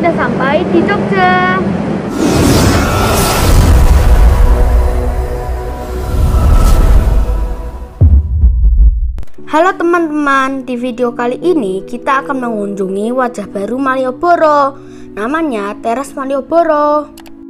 sudah sampai di Jogja. Halo teman-teman, di video kali ini kita akan mengunjungi wajah baru Malioboro. Namanya Teras Malioboro.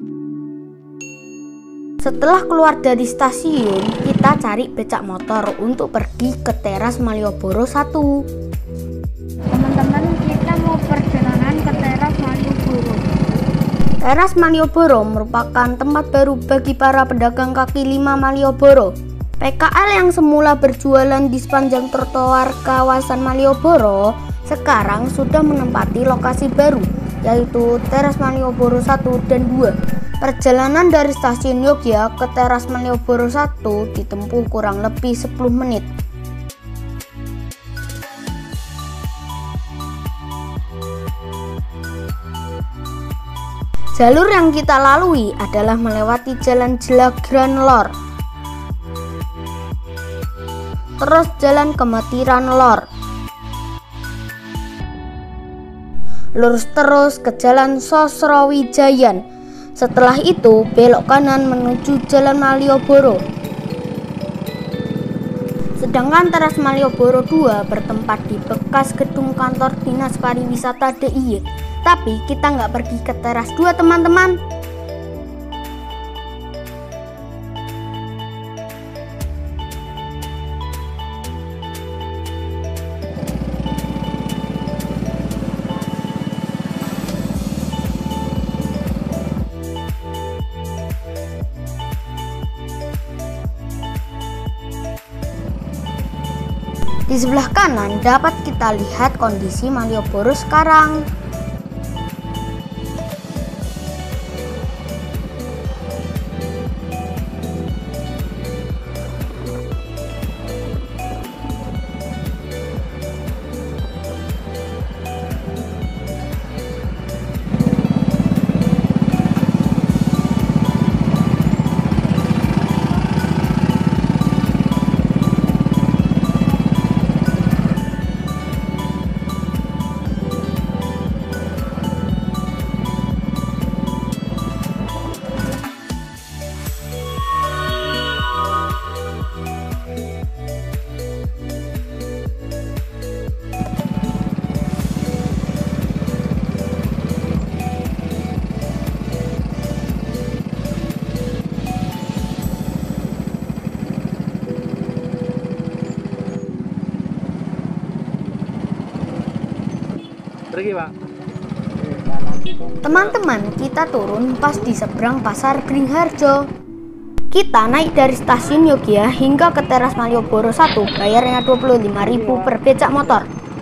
Setelah keluar dari stasiun, kita cari becak motor untuk pergi ke Teras Malioboro 1. Teman-teman, kita mau perjalanan ke Teras Malioboro. Teras Malioboro merupakan tempat baru bagi para pedagang kaki lima Malioboro. PKL yang semula berjualan di sepanjang trotoar kawasan Malioboro sekarang sudah menempati lokasi baru, yaitu Teras Malioboro 1 dan 2. Perjalanan dari stasiun Yogya ke Teras Malioboro 1 ditempuh kurang lebih 10 menit. Jalur yang kita lalui adalah melewati Jalan Jelagran Lor, terus Jalan Kematiran Lor, lurus terus ke Jalan Sosrowijayan. Setelah itu belok kanan menuju Jalan Malioboro. Sedangkan Teras Malioboro 2 bertempat di bekas gedung kantor Dinas Pariwisata DIY. Tapi kita nggak pergi ke Teras 2 teman-teman. Di sebelah kanan dapat kita lihat kondisi Malioboro sekarang. Teman-teman, kita turun pas di seberang Pasar Beringharjo. Kita naik dari stasiun Yogya hingga ke Teras Malioboro 1, bayarnya 25.000 per becak motor.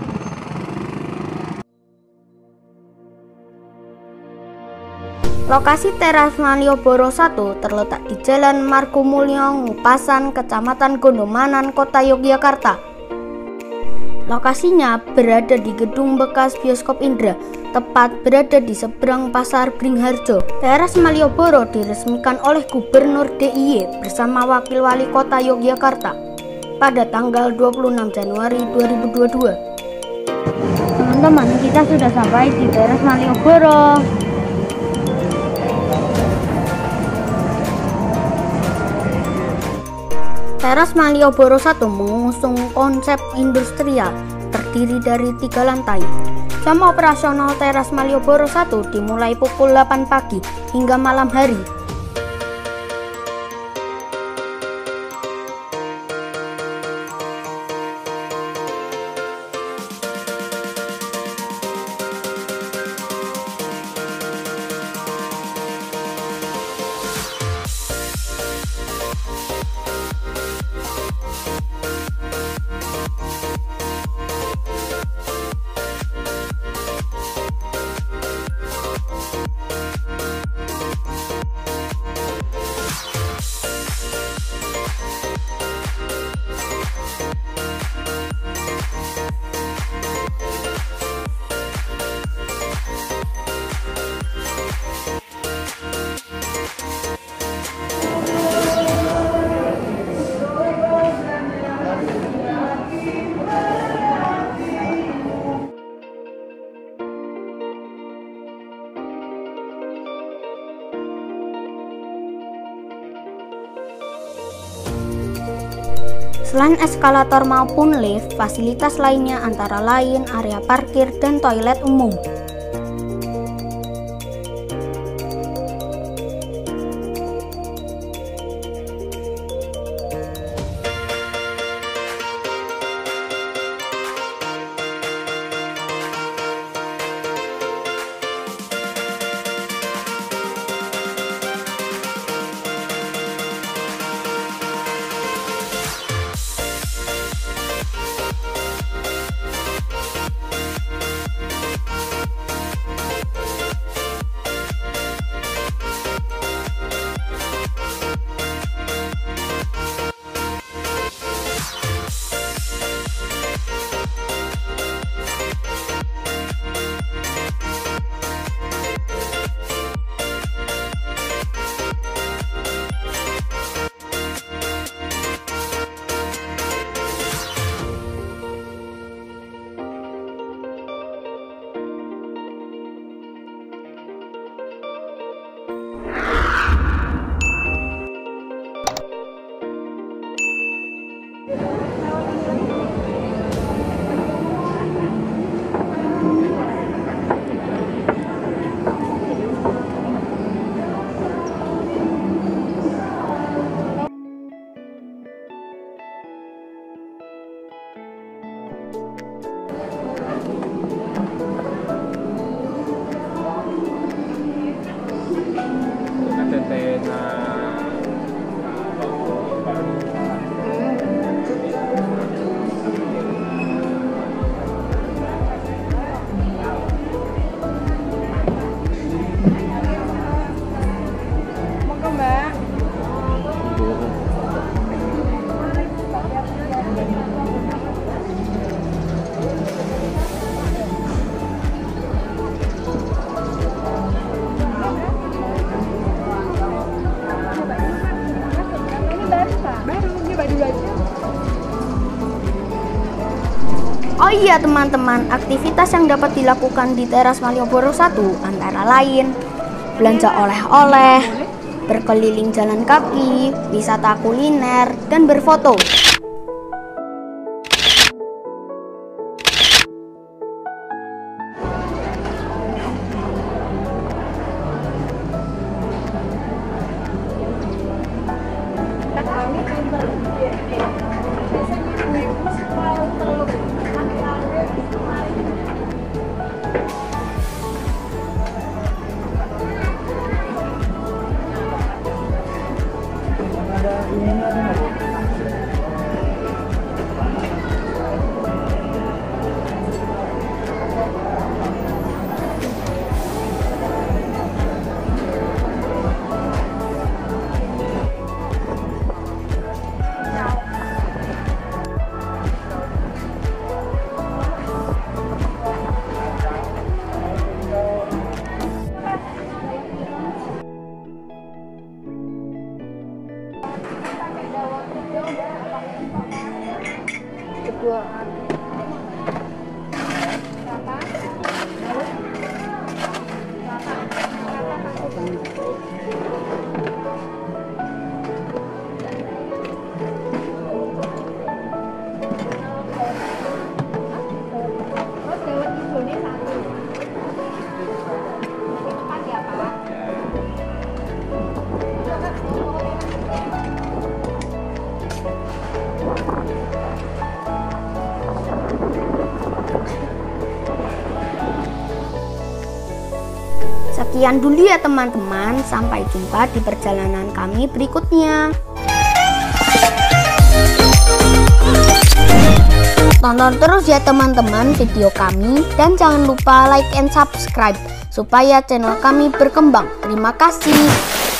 Lokasi Teras Malioboro 1 terletak di Jalan Margomulyo, Ngupasan, Kecamatan Gondomanan, Kota Yogyakarta. Lokasinya berada di gedung bekas bioskop Indra, tepat berada di seberang Pasar Beringharjo. Teras Malioboro diresmikan oleh Gubernur DIY bersama Wakil Wali Kota Yogyakarta pada tanggal 26 Januari 2022. Teman-teman, kita sudah sampai di Teras Malioboro. Teras Malioboro 1 mengusung konsep industrial, terdiri dari 3 lantai. Jam operasional Teras Malioboro 1 dimulai pukul 8 pagi hingga malam hari. Selain eskalator maupun lift, fasilitas lainnya antara lain area parkir dan toilet umum. Oh iya teman-teman, aktivitas yang dapat dilakukan di teras Malioboro 1 antara lain belanja oleh-oleh, berkeliling jalan kaki, wisata kuliner, dan berfoto. Sekian dulu ya teman-teman, sampai jumpa di perjalanan kami berikutnya. Tonton terus ya teman-teman video kami, dan jangan lupa like and subscribe supaya channel kami berkembang. Terima kasih.